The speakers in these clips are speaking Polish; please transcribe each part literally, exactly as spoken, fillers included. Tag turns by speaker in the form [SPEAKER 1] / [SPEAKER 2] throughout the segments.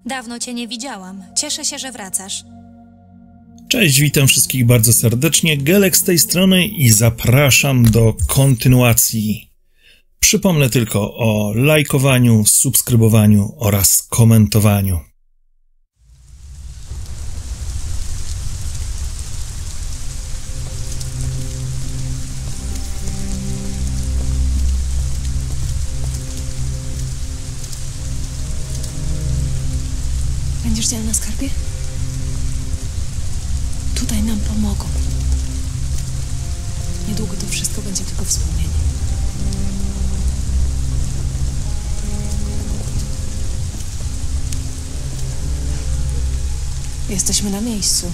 [SPEAKER 1] Dawno cię nie widziałam. Cieszę się, że wracasz.
[SPEAKER 2] Cześć, witam wszystkich bardzo serdecznie. Gelek z tej strony i zapraszam do kontynuacji. Przypomnę tylko o lajkowaniu, subskrybowaniu oraz komentowaniu.
[SPEAKER 3] Będziesz działa na skarbie? Tutaj nam pomogą. Niedługo to wszystko będzie tylko wspomnienie. Jesteśmy na miejscu.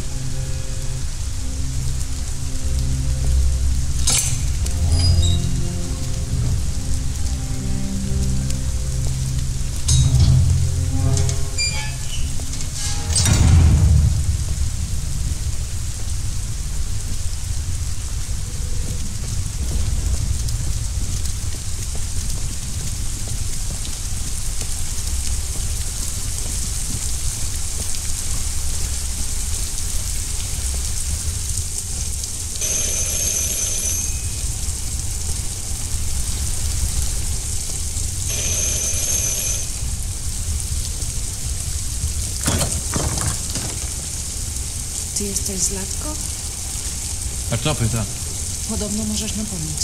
[SPEAKER 3] Ty jesteś Zlatko?
[SPEAKER 4] A kto pyta?
[SPEAKER 3] Podobno możesz nam pomóc.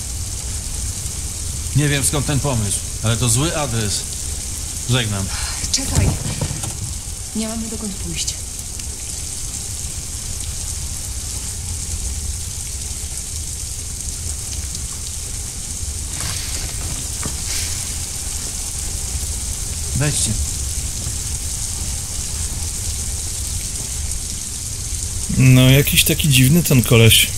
[SPEAKER 4] Nie wiem skąd ten pomysł, ale to zły adres. Żegnam.
[SPEAKER 3] Czekaj. Nie mamy dokąd pójść.
[SPEAKER 4] Wejdźcie.
[SPEAKER 2] No, jakiś taki dziwny ten koleś.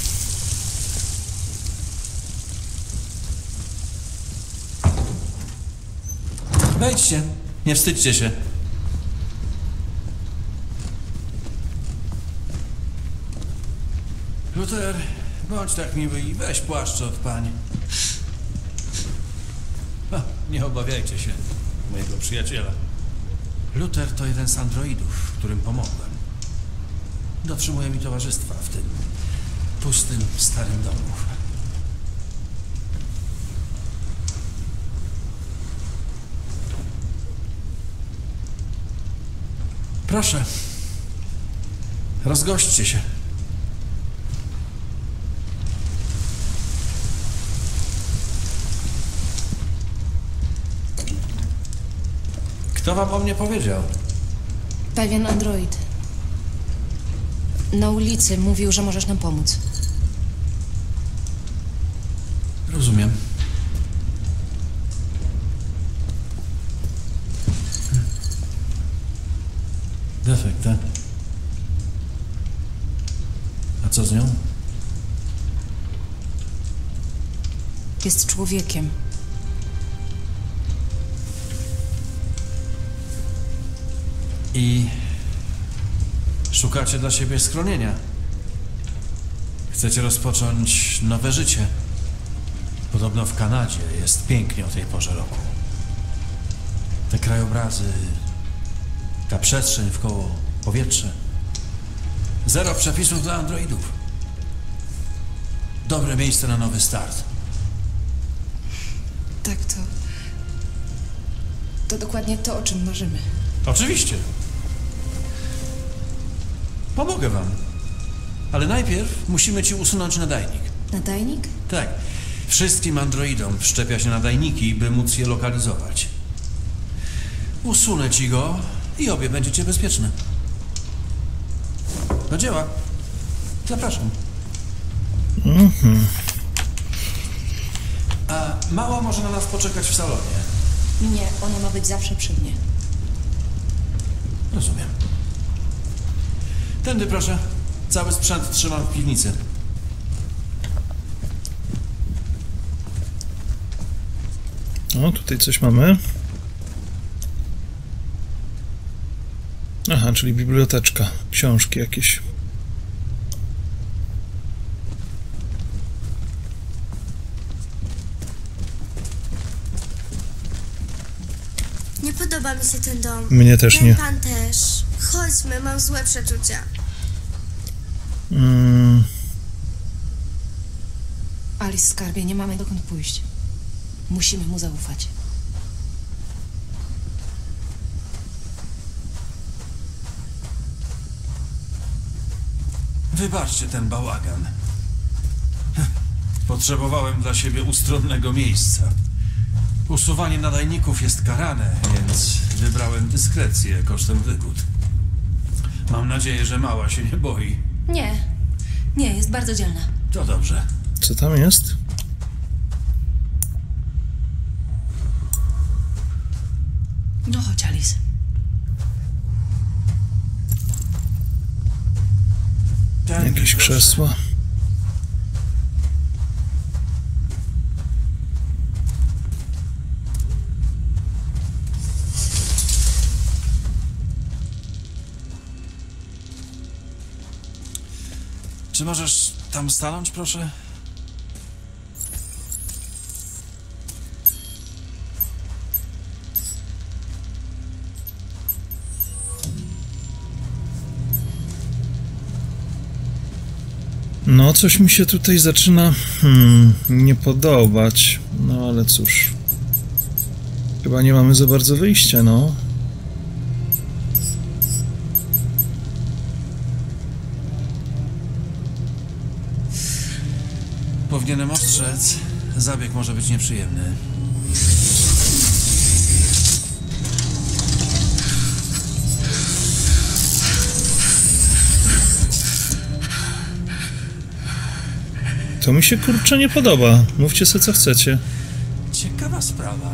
[SPEAKER 4] Wejdźcie. Nie wstydźcie się. Luther, bądź tak miły i weź płaszcz od pani. A, nie obawiajcie się mojego przyjaciela. Luther to jeden z androidów, którym pomogłem. Dotrzymuje mi towarzystwa w tym pustym, starym domu. Proszę, rozgośćcie się. Kto wam o mnie powiedział?
[SPEAKER 3] Pewien android. Na ulicy mówił, że możesz nam pomóc.
[SPEAKER 4] Rozumiem. Defekt, tak? A co z nią?
[SPEAKER 3] Jest człowiekiem.
[SPEAKER 4] I szukacie dla siebie schronienia. Chcecie rozpocząć nowe życie. Podobno w Kanadzie jest pięknie o tej porze roku. Te krajobrazy, ta przestrzeń wkoło, powietrze. Zero przepisów dla androidów. Dobre miejsce na nowy start.
[SPEAKER 3] Tak, to... To dokładnie to, o czym marzymy.
[SPEAKER 4] Oczywiście. Pomogę wam. Ale najpierw musimy ci usunąć nadajnik.
[SPEAKER 3] Nadajnik?
[SPEAKER 4] Tak. Wszystkim androidom wszczepia się nadajniki, by móc je lokalizować. Usunę ci go i obie będziecie bezpieczne. Do dzieła. Zapraszam.
[SPEAKER 2] Mhm.
[SPEAKER 4] A mała może na nas poczekać w salonie.
[SPEAKER 3] Nie, ona ma być zawsze przy mnie.
[SPEAKER 4] Rozumiem. Tędy proszę. Cały sprzęt trzymam w piwnicy.
[SPEAKER 2] O, tutaj coś mamy. Aha, czyli biblioteczka. Książki jakieś.
[SPEAKER 5] Nie podoba mi się ten dom.
[SPEAKER 2] Mnie też
[SPEAKER 5] ten
[SPEAKER 2] nie.
[SPEAKER 5] pan też. Chodźmy, mam złe przeczucia.
[SPEAKER 2] Mm,
[SPEAKER 3] Alice, skarbie, nie mamy dokąd pójść. Musimy mu zaufać.
[SPEAKER 4] Wybaczcie ten bałagan. Potrzebowałem dla siebie ustronnego miejsca. Usuwanie nadajników jest karane, więc wybrałem dyskrecję kosztem wygód. Mam nadzieję, że mała się nie boi.
[SPEAKER 1] Nie. Nie, jest bardzo dzielna.
[SPEAKER 4] To dobrze.
[SPEAKER 2] co tam jest?
[SPEAKER 3] No chodź, Alice.
[SPEAKER 4] Ten
[SPEAKER 2] Jakieś krzesła.
[SPEAKER 4] Czy możesz tam stanąć, proszę?
[SPEAKER 2] No, coś mi się tutaj zaczyna hmm, nie podobać. No, ale cóż. Chyba nie mamy za bardzo wyjścia, no.
[SPEAKER 4] Powinienem ostrzec. Zabieg może być nieprzyjemny.
[SPEAKER 2] To mi się kurczę nie podoba. Mówcie sobie co chcecie.
[SPEAKER 4] Ciekawa sprawa.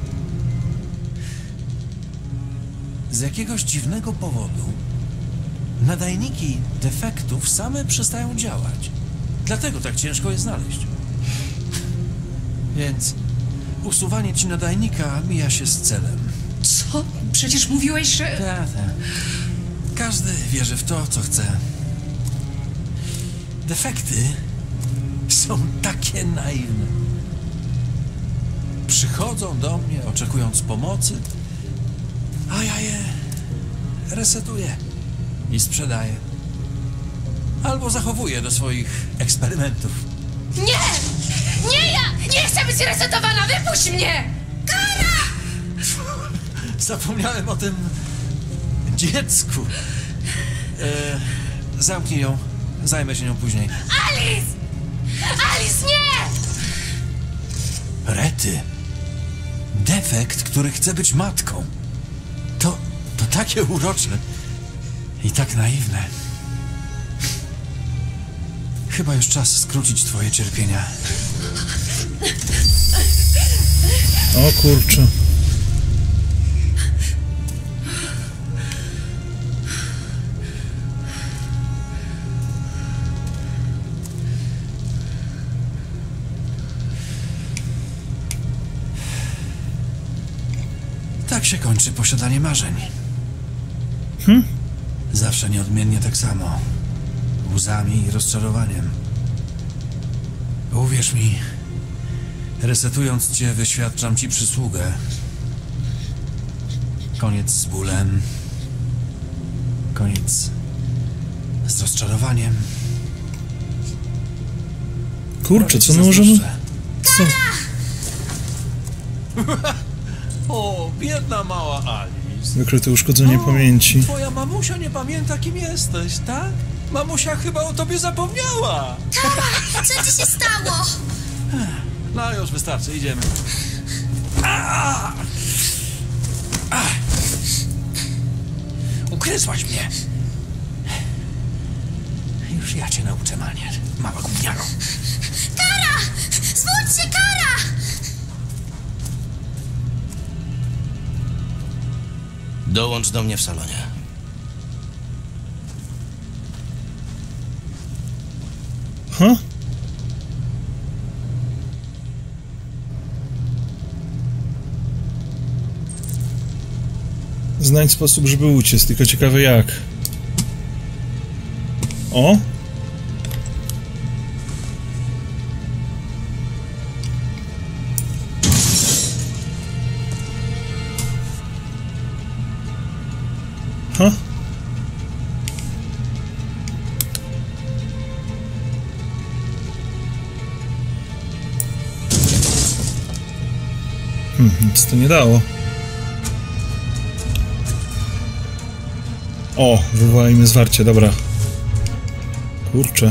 [SPEAKER 4] Z jakiegoś dziwnego powodu nadajniki defektów same przestają działać. Dlatego tak ciężko je znaleźć. Więc usuwanie ci nadajnika mija się z celem.
[SPEAKER 3] Co? Przecież mówiłeś, że...
[SPEAKER 4] Tak, tak. Każdy wierzy w to, co chce. Defekty są takie naiwne. Przychodzą do mnie, oczekując pomocy, a ja je resetuję i sprzedaję. Albo zachowuję do swoich eksperymentów.
[SPEAKER 6] Nie! Nie ja! Nie chcę być resetowana! Wypuść mnie! Kara!
[SPEAKER 4] Zapomniałem o tym dziecku. E, zamknij ją. Zajmę się nią później.
[SPEAKER 6] Alice! Alice, nie!
[SPEAKER 4] Rety. Defekt, który chce być matką. To, to takie urocze i tak naiwne. Chyba już czas skrócić twoje cierpienia.
[SPEAKER 2] O kurczę.
[SPEAKER 4] Tak się kończy posiadanie marzeń.
[SPEAKER 2] Hm?
[SPEAKER 4] Zawsze nieodmiennie tak samo. Łzami i rozczarowaniem. Uwierz mi, resetując cię, wyświadczam ci przysługę. Koniec z bólem. Koniec z rozczarowaniem.
[SPEAKER 2] Kurczę, co my możemy... Co?
[SPEAKER 4] O, biedna mała Alice.
[SPEAKER 2] Wykryte uszkodzenie pamięci.
[SPEAKER 4] Twoja mamusia nie pamięta, kim jesteś, tak? Mamusia chyba o tobie zapomniała.
[SPEAKER 5] Co ci się stało?
[SPEAKER 4] No już wystarczy, idziemy. A! A! Ugryzłaś mnie. Już ja cię nauczę manier, mała gówniaro.
[SPEAKER 5] Kara! Zwódź się, Kara!
[SPEAKER 7] Dołącz do mnie w salonie.
[SPEAKER 2] Ha? Znajdź sposób, żeby uciec, tylko ciekawe jak. O! Ha? Hmm, nic to nie dało. O, wywołajmy zwarcie, dobra. Kurczę.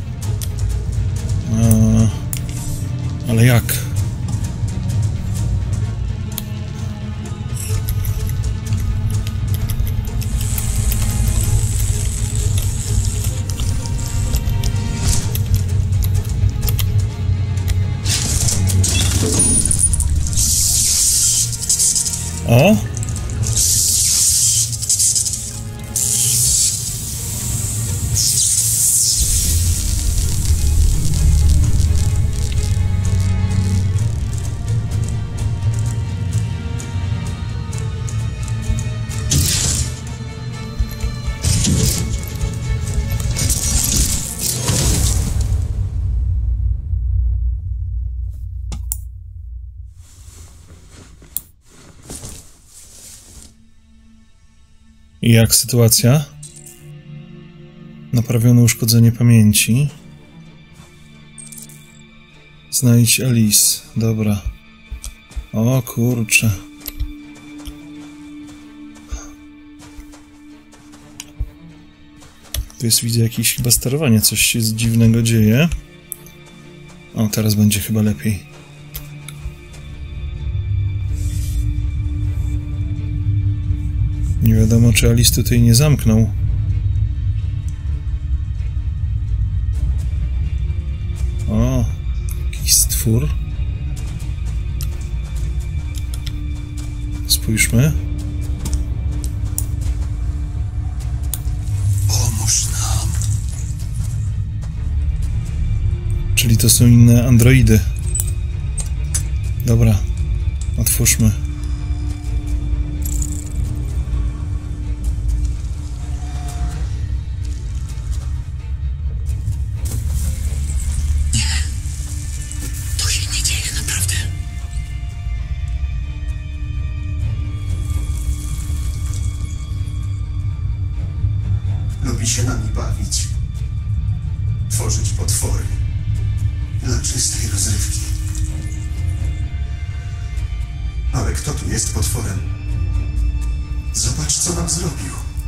[SPEAKER 2] Eee, ale jak? O! I jak sytuacja? Naprawiono uszkodzenie pamięci. Znajdź Alice. Dobra. O kurczę. Tu jest, widzę, jakieś chyba sterowanie. Coś się dziwnego dzieje. O, teraz będzie chyba lepiej. Nie wiadomo, czy Alice tutaj nie zamknął. O, jakiś stwór. Spójrzmy.
[SPEAKER 8] Pomóż nam.
[SPEAKER 2] Czyli to są inne androidy. Dobra, otwórzmy.
[SPEAKER 8] Lubi się nami bawić. Tworzyć potwory. Dla czystej rozrywki. Ale kto tu jest potworem? Zobacz, co nam zrobił.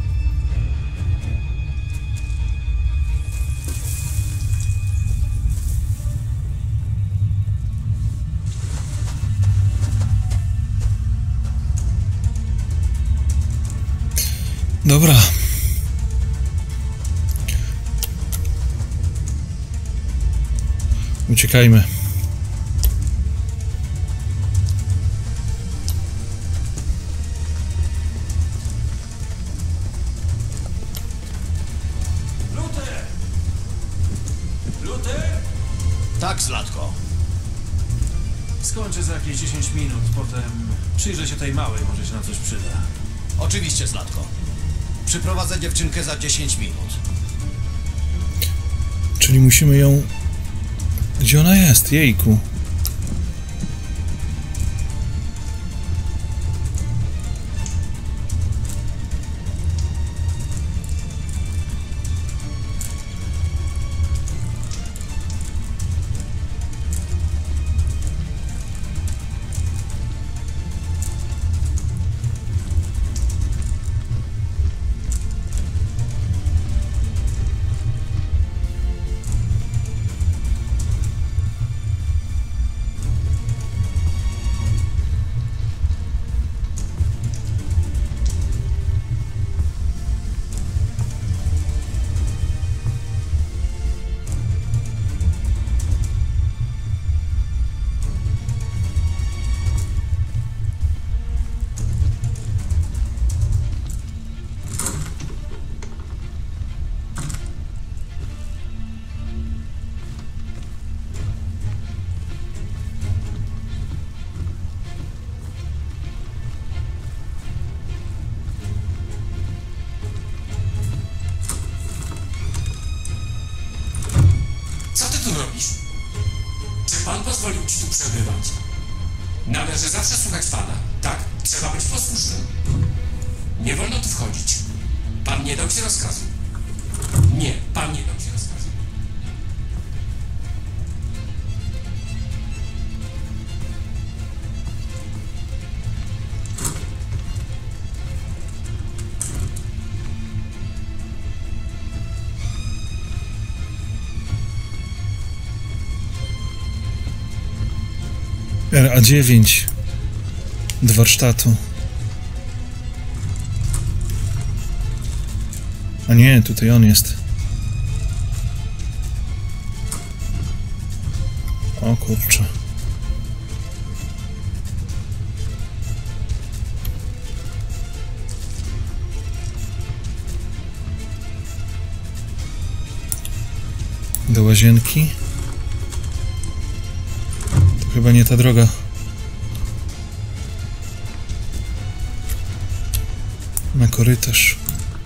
[SPEAKER 2] Dobra. Uciekajmy.
[SPEAKER 4] Luther! Luther?
[SPEAKER 7] Tak, Zlatko.
[SPEAKER 4] Skończę za jakieś dziesięć minut, potem przyjrzę się tej małej, może się na coś przyda.
[SPEAKER 7] Oczywiście, Zlatko. Przyprowadzę dziewczynkę za dziesięć minut.
[SPEAKER 2] Czyli musimy ją... Gdzie ona jest? Jejku.
[SPEAKER 9] Pan pozwolił ci tu przebywać. Należy zawsze słuchać pana, tak? Trzeba być posłusznym. Nie wolno tu wchodzić. Pan nie dał ci rozkazu. Nie, pan nie dał ci rozkazu.
[SPEAKER 2] R A dziewięć do warsztatu. A nie, tutaj on jest. O kurczę. Do łazienki. To chyba nie ta droga. Na korytarz.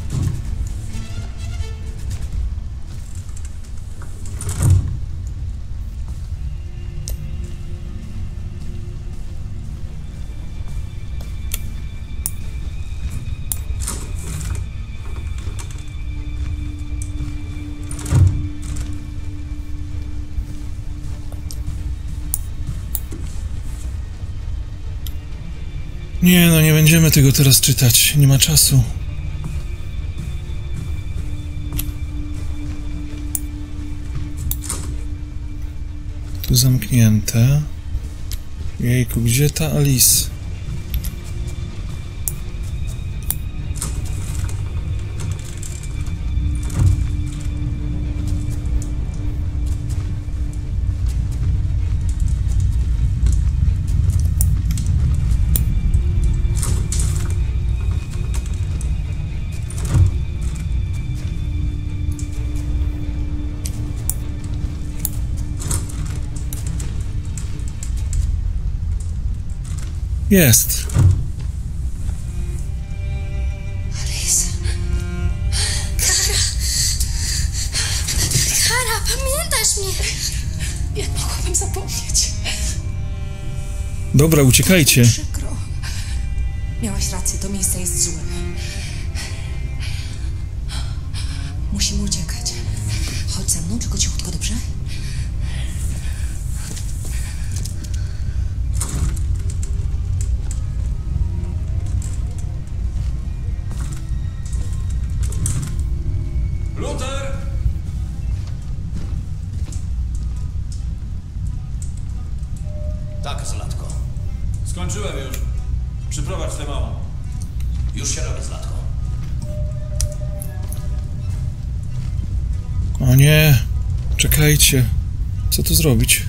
[SPEAKER 2] Nie, no nie będziemy tego teraz czytać. Nie ma czasu. Tu zamknięte. Jejku, gdzie ta Alice? Jest.
[SPEAKER 5] Alice. Kara. Kara, pamiętasz mnie?
[SPEAKER 3] Jak mogłabym zapomnieć?
[SPEAKER 2] Dobra, uciekajcie.
[SPEAKER 3] Przykro. Miałaś rację, to miejsce jest złe. Musimy uciekać. Chodź ze mną, tylko cichutko, dobrze?
[SPEAKER 4] Luther!
[SPEAKER 7] Tak, Zlatko.
[SPEAKER 4] Skończyłem już. Przyprowadź tę małą.
[SPEAKER 7] Już się robi, Zlatko.
[SPEAKER 2] O nie. Czekajcie. Co tu zrobić?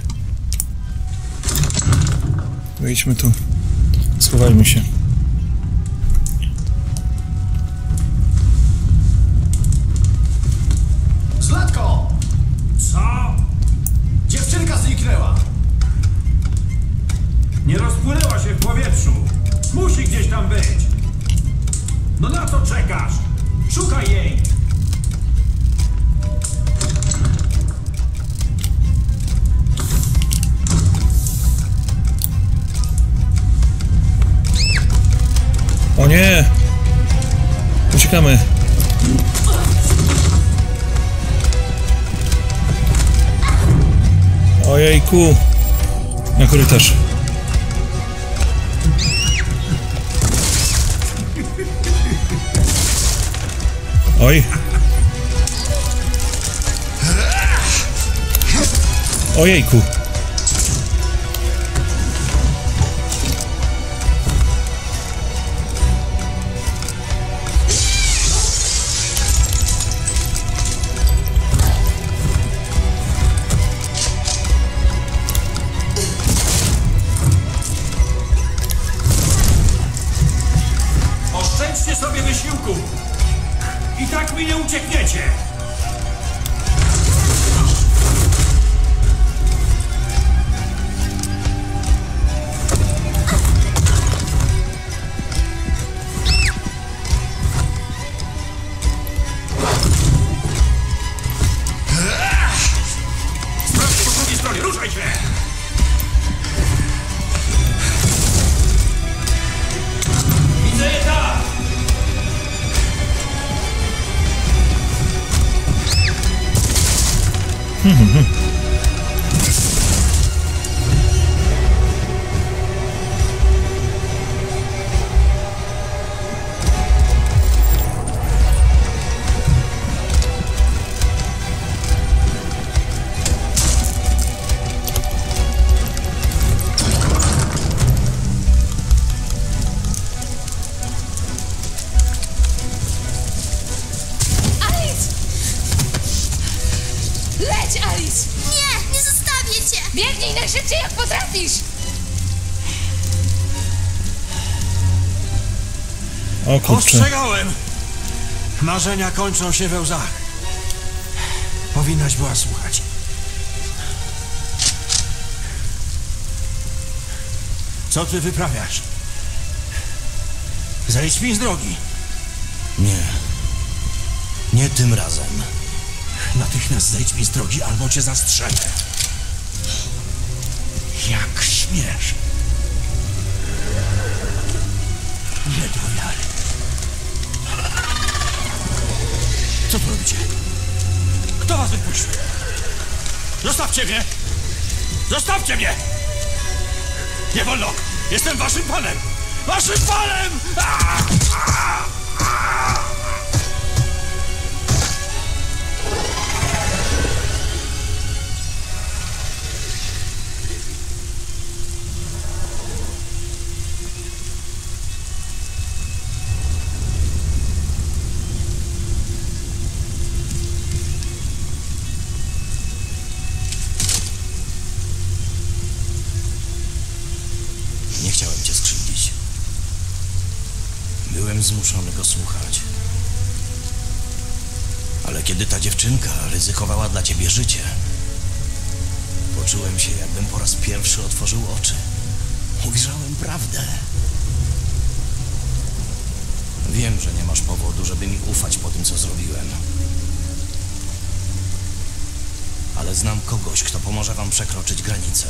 [SPEAKER 2] Wejdźmy tu. Schowajmy się.
[SPEAKER 7] Zlatko!
[SPEAKER 9] Co?
[SPEAKER 7] Dziewczynka zniknęła!
[SPEAKER 9] Nie rozpłynęła się w powietrzu. Musi gdzieś tam być. No na co czekasz? Szukaj jej!
[SPEAKER 2] O nie! Uciekamy. Ojejku. Na korytarz. Oj. Ojejku.
[SPEAKER 9] Oszczędźcie sobie wysiłku. I tak mi nie uciekniecie. Sprawdź po drugiej stronie, ruszaj się! Widzę je tak!
[SPEAKER 6] szybciej jak potrafisz!
[SPEAKER 2] O kurczę.
[SPEAKER 4] Ostrzegałem! Marzenia kończą się we łzach. Powinnaś była słuchać. Co ty wyprawiasz? Zejdź mi z drogi.
[SPEAKER 7] Nie. Nie tym razem.
[SPEAKER 4] Natychmiast zejdź mi z drogi, albo cię zastrzelę. Jak śmiesz. Nie do wiary. Co tu robicie? Kto was wypuścił? Zostawcie mnie! Zostawcie mnie! Nie wolno! Jestem waszym panem! Waszym panem! Aaaa! Aaaa! Aaaa!
[SPEAKER 7] Nie chciałem cię skrzywdzić. Byłem zmuszony go słuchać. Ale kiedy ta dziewczynka ryzykowała dla ciebie życie, poczułem się, jakbym po raz pierwszy otworzył oczy. Ujrzałem prawdę. Wiem, że nie masz powodu, żeby mi ufać po tym, co zrobiłem. Ale znam kogoś, kto pomoże wam przekroczyć granicę.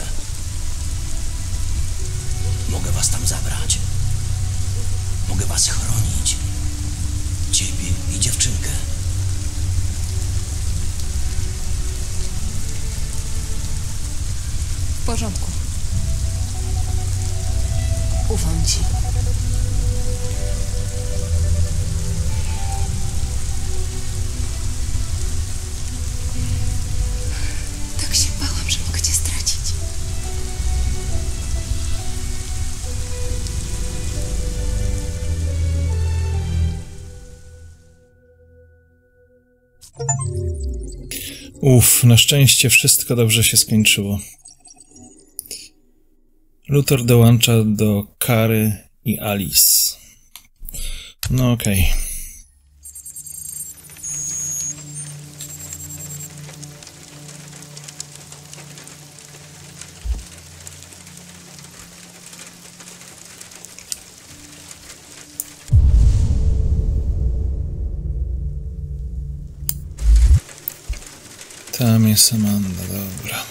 [SPEAKER 7] Mogę was tam zabrać. Mogę was chronić. Ciebie i dziewczynkę.
[SPEAKER 3] W porządku. Ufam ci.
[SPEAKER 5] Tak się bałam, że mogę cię stracić.
[SPEAKER 2] Uff, na szczęście wszystko dobrze się skończyło. Luthor dołącza do Kary i Alice. No okej. Okay. Tam jest Amanda, dobra.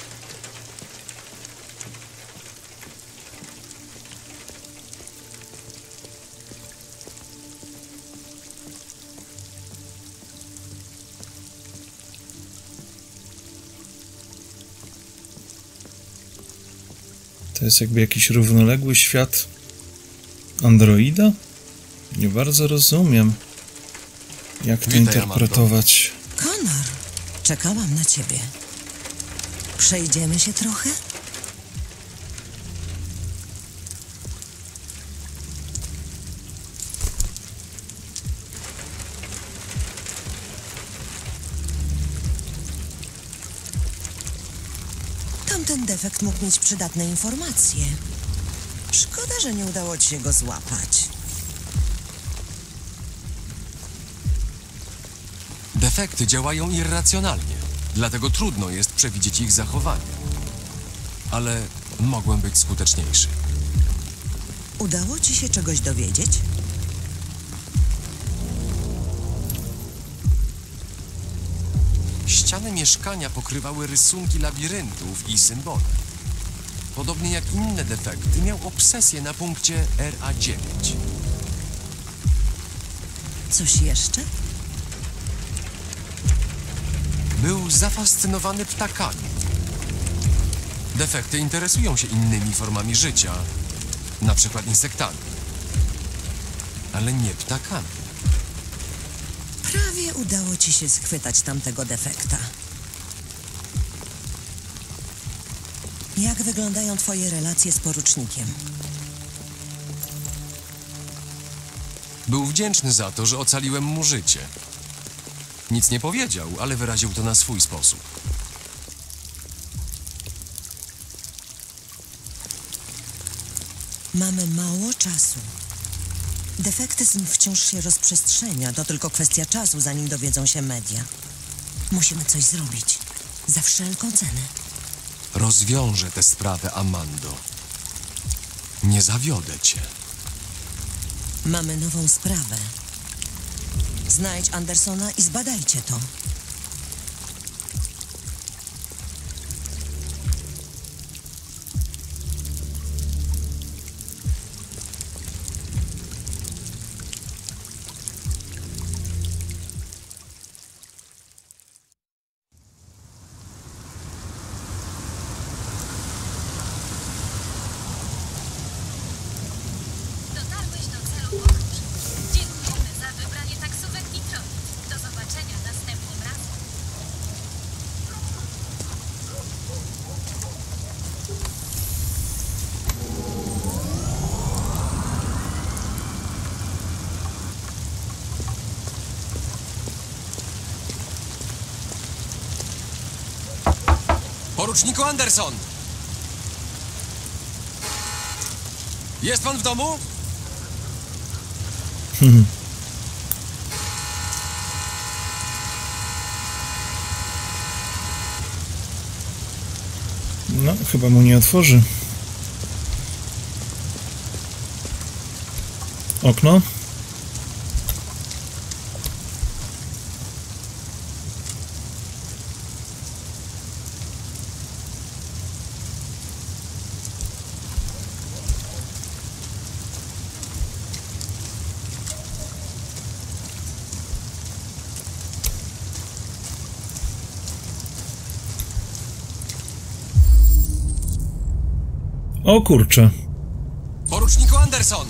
[SPEAKER 2] To jest jakby jakiś równoległy świat androida? Nie bardzo rozumiem, jak to
[SPEAKER 10] Witaj,
[SPEAKER 2] interpretować.
[SPEAKER 11] Connor, czekałam na ciebie. Przejdziemy się trochę? Tamten defekt mógł mieć przydatne informacje. Szkoda, że nie udało ci się go złapać.
[SPEAKER 10] Defekty działają irracjonalnie, dlatego trudno jest przewidzieć ich zachowanie. Ale mogłem być skuteczniejszy.
[SPEAKER 11] Udało ci się czegoś dowiedzieć?
[SPEAKER 10] Ściany mieszkania pokrywały rysunki labiryntów i symbole. Podobnie jak inne defekty, miał obsesję na punkcie R A dziewięć.
[SPEAKER 11] Coś jeszcze?
[SPEAKER 10] Był zafascynowany ptakami. Defekty interesują się innymi formami życia, na przykład insektami, ale nie ptakami.
[SPEAKER 11] Prawie udało ci się schwytać tamtego defekta. Jak wyglądają twoje relacje z porucznikiem?
[SPEAKER 10] Był wdzięczny za to, że ocaliłem mu życie. Nic nie powiedział, ale wyraził to na swój sposób.
[SPEAKER 11] Mamy mało czasu. Defektyzm wciąż się rozprzestrzenia. To tylko kwestia czasu, zanim dowiedzą się media. Musimy coś zrobić. Za wszelką cenę.
[SPEAKER 10] Rozwiążę tę sprawę, Amando. Nie zawiodę cię.
[SPEAKER 11] Mamy nową sprawę. Znajdź Andersona i zbadajcie to.
[SPEAKER 12] Dotarłeś do celu podróży. Dziękujemy za wybranie taksówek Detroit. Do zobaczenia następnym razem.
[SPEAKER 10] Poruczniku Anderson! Jest pan w domu?
[SPEAKER 2] No, chyba mu nie otworzy. Okno. O kurczę.
[SPEAKER 10] Poruczniku Anderson!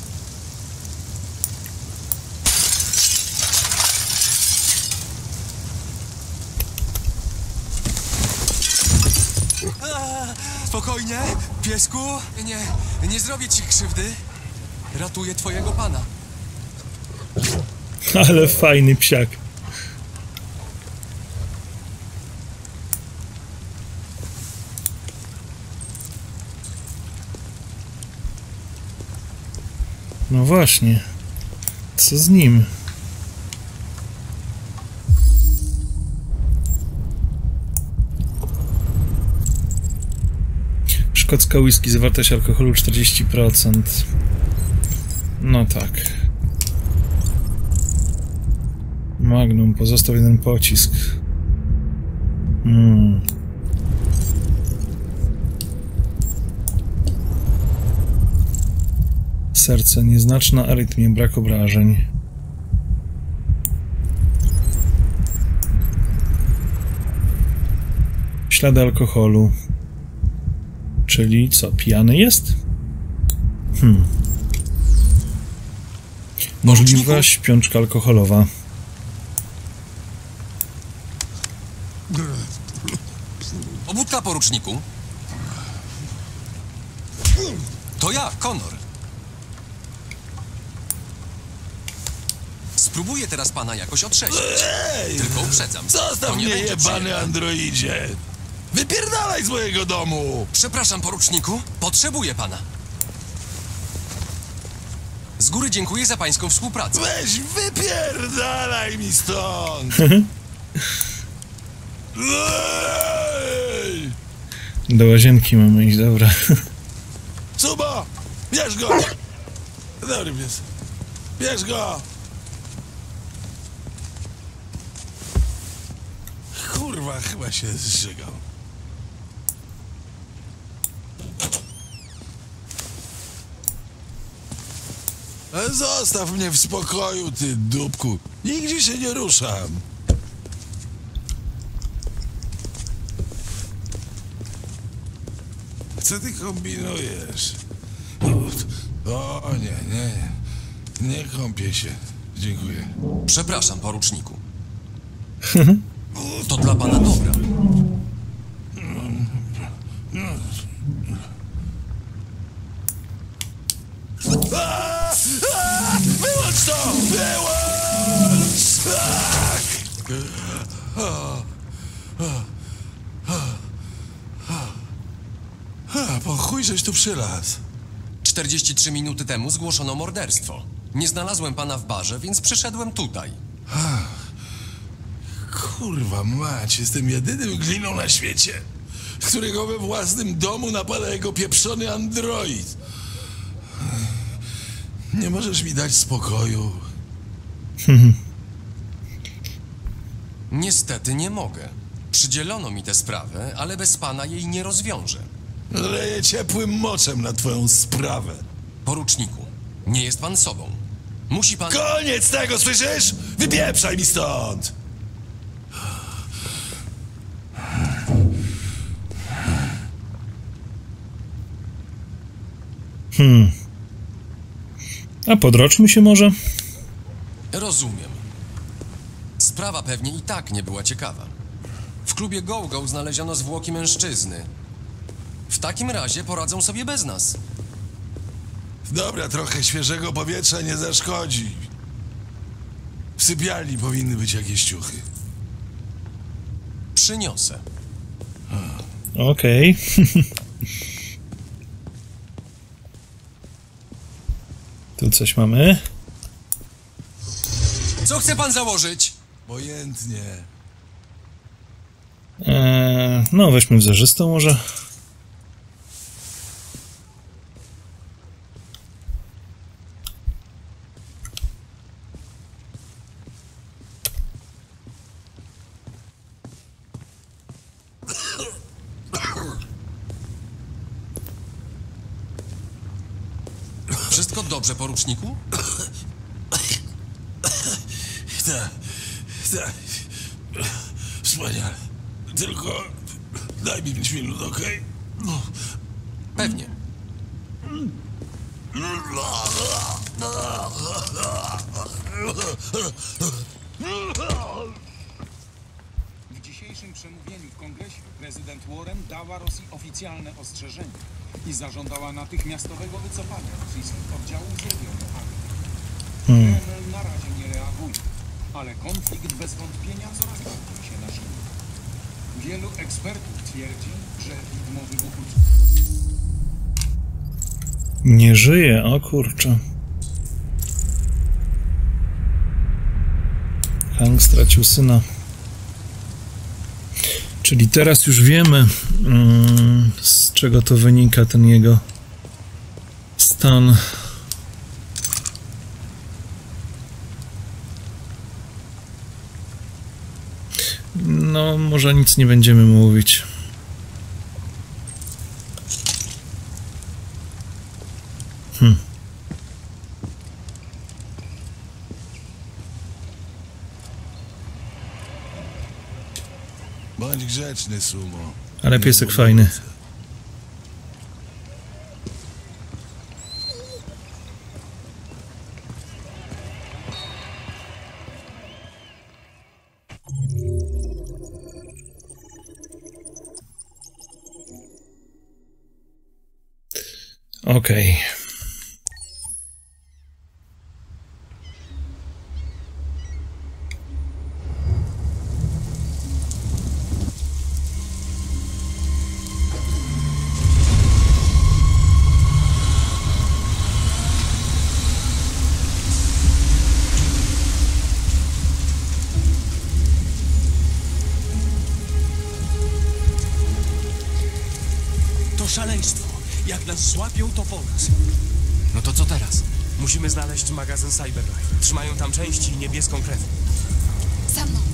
[SPEAKER 10] A, spokojnie, piesku. Nie, nie zrobię ci krzywdy. Ratuję twojego pana.
[SPEAKER 2] Ale fajny psiak. No właśnie. Co z nim? Szkocka whisky, zawartość alkoholu czterdzieści procent. No tak. Magnum, pozostał jeden pocisk. Hmm. Serce, nieznaczna arytmia, brak obrażeń. Ślady alkoholu. Czyli co, pijany jest? Hmm. Możliwa śpiączka alkoholowa.
[SPEAKER 10] Obudka, poruczniku. To ja, Connor. Spróbuję teraz pana jakoś otrzeźwić.
[SPEAKER 13] Ej!
[SPEAKER 10] Tylko uprzedzam.
[SPEAKER 13] Zostaw mnie, jebany androidzie! Wypierdalaj z mojego domu!
[SPEAKER 10] Przepraszam, poruczniku. Potrzebuję pana. Z góry dziękuję za pańską współpracę.
[SPEAKER 13] Weź, wypierdalaj mi stąd! Ej!
[SPEAKER 2] Do łazienki mamy iść, dobra.
[SPEAKER 13] Cubo! Bierz go! Dobry pies. Bierz go! Kurwa, chyba się zżygał. Ale zostaw mnie w spokoju, ty dupku. Nigdzie się nie ruszam. Co ty kombinujesz? O nie, nie, nie. Nie kąpię się. Dziękuję.
[SPEAKER 10] Przepraszam, poruczniku. To dla pana dobra.
[SPEAKER 13] A! A! Wyłącz to! Wyłącz! Tak! A, po chuj żeś tu przylazł.
[SPEAKER 10] czterdzieści trzy minuty temu zgłoszono morderstwo. Nie znalazłem pana w barze, więc przyszedłem tutaj.
[SPEAKER 13] Ach, kurwa mać, jestem jedynym gliną na świecie, którego we własnym domu napada jego pieprzony android. Nie możesz mi dać spokoju?
[SPEAKER 10] Niestety nie mogę. Przydzielono mi tę sprawę, ale bez pana jej nie rozwiążę.
[SPEAKER 13] Leję ciepłym moczem na twoją sprawę.
[SPEAKER 10] Poruczniku, nie jest pan sobą. Musi pan...
[SPEAKER 13] Koniec tego, słyszysz? Wypieprzaj mi stąd!
[SPEAKER 2] Hmm. A podroczmy się może?
[SPEAKER 10] Rozumiem. Sprawa pewnie i tak nie była ciekawa. W klubie Go-Go znaleziono zwłoki mężczyzny. W takim razie poradzą sobie bez nas.
[SPEAKER 13] Dobra, trochę świeżego powietrza nie zaszkodzi. W sypialni powinny być jakieś ciuchy.
[SPEAKER 10] Przyniosę.
[SPEAKER 2] Okej. Okay. Tu coś mamy.
[SPEAKER 10] Co chce pan założyć?
[SPEAKER 13] Obojętnie.
[SPEAKER 2] Eee, no, weźmy wzorzystą może.
[SPEAKER 10] Wszystko dobrze, poruczniku?
[SPEAKER 13] Tak, tak. Wspaniale. Tylko daj mi pięć minut, okej? Okay?
[SPEAKER 10] Pewnie.
[SPEAKER 9] W dzisiejszym przemówieniu w kongresie prezydent Warren dała Rosji oficjalne ostrzeżenie i zażądała natychmiastowego wycofania rosyjskich oddziałów z regionu Armii.
[SPEAKER 2] Hmm.
[SPEAKER 9] Kreml na razie nie reaguje, ale konflikt bez wątpienia coraz bardziej się nasila. Wielu ekspertów twierdzi, że widmo wybuchu...
[SPEAKER 2] Nie żyje, o kurczę. Hank stracił syna. Czyli teraz już wiemy, mm, z czego to wynika, ten jego stan. No, może nic nie będziemy mówić. Hm.
[SPEAKER 13] Bądź grzeczny, Sumo.
[SPEAKER 2] Ale piesek fajny. Okej. Okay.
[SPEAKER 14] To szaleństwo. Jak nas złapią, to po nas.
[SPEAKER 10] No to co teraz?
[SPEAKER 14] Musimy znaleźć magazyn Cyberlife. Trzymają tam części i niebieską krew.
[SPEAKER 5] Za mną.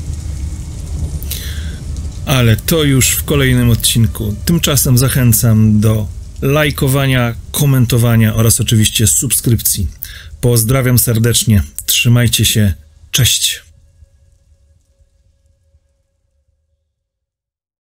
[SPEAKER 2] Ale to już w kolejnym odcinku. Tymczasem zachęcam do lajkowania, komentowania oraz oczywiście subskrypcji. Pozdrawiam serdecznie. Trzymajcie się. Cześć.